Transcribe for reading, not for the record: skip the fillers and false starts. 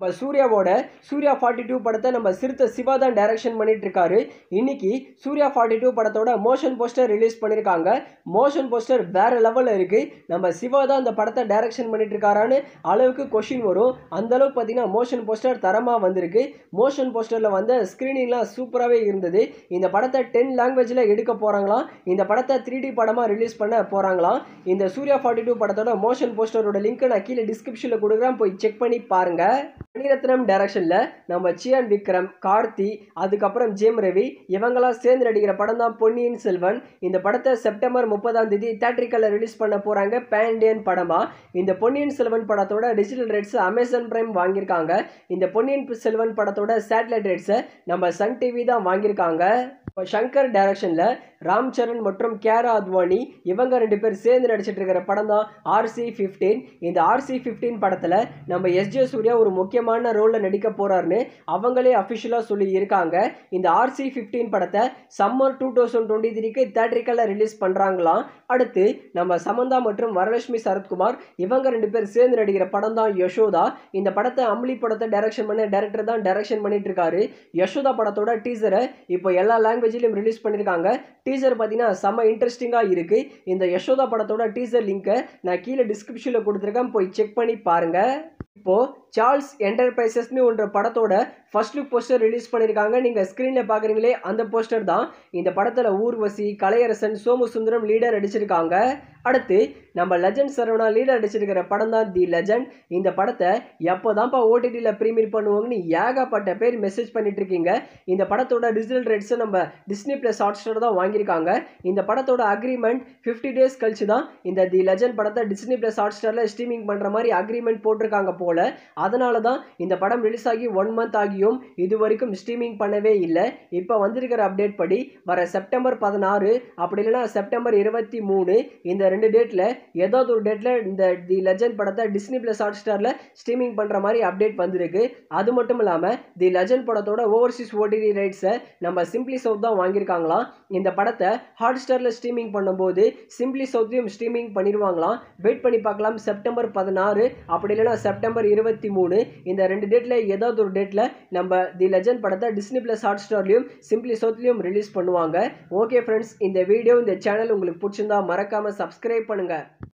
இப்போ சூர்யாவோட சூர்யா 42 படத்தை நம்ம சிறுத்தை சிவா தான் டைரக்ஷன் பண்ணிட்டு இருக்காரு. இன்னைக்கு சூர்யா 42 படத்தோட மோஷன் போஸ்டர் ரிலீஸ் பண்ணியிருக்காங்க. மோஷன் போஸ்டர் வேற லெவலில் இருக்கு. நம்ம சிவா தான் இந்த படத்தை டைரக்ஷன் பண்ணிட்டு இருக்காரான்னு அளவுக்கு கொஷின் வரும். அந்த அளவுக்கு பார்த்தீங்கன்னா மோஷன் போஸ்டர் தரமாக வந்திருக்கு. மோஷன் போஸ்டரில் வந்த ஸ்க்ரீனிங்லாம் சூப்பராகவே இருந்தது. இந்த படத்தை 10 லாங்குவேஜில் எடுக்க போகிறாங்களாம். இந்த படத்தை 3D படமாக ரிலீஸ் பண்ண போகிறாங்களாம். இந்த சூர்யா 42 படத்தோட மோஷன் போஸ்டரோட லிங்க் நான் கீழே டிஸ்கிரிப்ஷனில் கொடுக்குறேன், போய் செக் பண்ணி பாருங்க. மணிரத்னம் டைரக்ஷன்ல நம்ம சியான் விக்ரம், கார்த்தி, அதுக்கப்புறம் ஜேம் ரவி இவங்கெல்லாம் சேர்ந்து நடிக்கிற படம் தான் பொன்னியின் செல்வன். இந்த படத்தை செப்டம்பர் 30ஆம் தேதி தியேட்டரிக்கல்ல ரிலீஸ் பண்ண போறாங்க பேன் இண்டியன் படமா. இந்த பொன்னியின் செல்வன் படத்தோட டிஜிட்டல் ரைட்ஸ் அமேசான் பிரைம் வாங்கியிருக்காங்க. இந்த பொன்னியின் செல்வன் படத்தோட சேட்டலைட் ரைட்ஸை நம்ம சன் டிவி தான் வாங்கியிருக்காங்க. ஷங்கர் டைரக்ஷன்ல ராம் சரண் மற்றும் கியாரா அத்வானி இவங்க 2 பேர் சேர்ந்து நடிச்சிட்டு இருக்கிற படம் தான் RC-15. இந்த RC-15 படத்துல நம்ம SJ சூர்யா ஒரு முக்கியமான ரோல்ல நடிக்க போறாருன்னு அவங்களே அபிஷியலா சொல்லி இருக்காங்க. இந்த RC-15 படத்தை சம்மர் 2023க்கு தியேட்டரிக்கல்ல ரிலீஸ் பண்றாங்களாம். அடுத்து நம்ம சமந்தா மற்றும் வரலட்சுமி சரத்குமார் இவங்க 2 பேர் சேர்ந்து நடிக்கிற படம் தான் யசோதா. இந்த படத்தை அம்லி படத்தை டைரக்ஷன் பண்ண டைரக்டர் தான் டைரக்ஷன் பண்ணிட்டு இருக்காரு. யசோதா படத்தோட டீசரை இப்போ எல்லா லாங்குவேஜிலும் ரிலீஸ் பண்ணியிருக்காங்க. டீசர் பார்த்தீங்கன்னா செம்ம இன்ட்ரெஸ்டிங்காக இருக்கு. இந்த யசோதா படத்தோட டீசர் லிங்கை நான் கீழே டிஸ்கிரிப்ஷனில் கொடுத்துருக்கேன், போய் செக் பண்ணி பாருங்க. இப்போ சார்ல்ஸ் என்டர்பிரைசஸ்னு ஒன்ற படத்தோட ஃபர்ஸ்ட் லுக் போஸ்டர் ரிலீஸ் பண்ணியிருக்காங்க. நீங்கள் ஸ்க்ரீனில் பார்க்குறீங்களே அந்த போஸ்டர் தான். இந்த படத்தில் ஊர்வசி, கலையரசன், சோமு சுந்தரம் லீடர் நடிச்சிருக்காங்க. அடுத்து நம்ம லெஜண்ட் சரவணா லீடர் நடிச்சிருக்கிற படம் தான் தி லெஜண்ட். இந்த படத்தை எப்போ தான்ப்பா OTTயில் ப்ரீமியர் பண்ணுவாங்கன்னு ஏகப்பட்ட பேர் மெசேஜ் பண்ணிட்டு இருக்கீங்க. இந்த படத்தோட டிஜிட்டல் ரைட்ஸை நம்ம டிஸ்னி ப்ளஸ் ஹாட்ஸ்டார் தான் வாங்கியிருக்காங்க. இந்த படத்தோட அக்ரிமெண்ட் 50 டேஸ் கழிச்சு தான் இந்த தி லெஜண்ட் படத்தை டிஸ்னி ப்ளஸ் ஹாட்ஸ்டாரில் ஸ்ட்ரீமிங் பண்ணுற மாதிரி அக்ரிமெண்ட் போட்டிருக்காங்க போல. அதனால தான் இந்த படம் ரிலீஸ் ஆகி 1 மந்த் ஆகியும் இது வரைக்கும் ஸ்ட்ரீமிங் பண்ணவே இல்லை. இப்போ வந்திருக்கிற அப்டேட் படி வர செப்டம்பர் 16 அப்படி இல்லைன்னா செப்டம்பர் 23 இந்த 2 டேட்டில் ஏதாவது ஒரு டேட்டில் இந்த தி லெஜண்ட் படத்தை டிஸ்னி ப்ளஸ் ஹாட்ஸ்டாரில் ஸ்ட்ரீமிங் பண்ணுற மாதிரி அப்டேட் வந்திருக்கு. அது மட்டும் இல்லாமல் தி லெஜண்ட் படத்தோட ஓவர்சீஸ் OTT ரைட்ஸை நம்ம சிம்பிளி சவுத் தான் வாங்கியிருக்காங்களாம். இந்த படத்தை ஹாட்ஸ்டாரில் ஸ்ட்ரீமிங் பண்ணும்போது சிம்பிளி சவுத்லையும் ஸ்ட்ரீமிங் பண்ணிடுவாங்களாம். வெயிட் பண்ணி பார்க்கலாம். செப்டம்பர் 16 அப்படி இல்லைன்னா செப்டம்பர் 23 இந்த 2 டேட்டில் ஏதாவது ஒரு டேட்டில் நம்ம தி லெஜண்ட் படத்தை டிஸ்னி ப்ளஸ் ஹாட்ஸ்டார்லையும் சிம்பிளி சவுத்லையும் ரிலீஸ் பண்ணுவாங்க. ஓகே ஃப்ரெண்ட்ஸ், இந்த வீடியோ இந்த சேனல் உங்களுக்கு பிடிச்சிருந்தா மறக்காமல் சப்ஸ்கிரைப் பண்ணுங்கள்.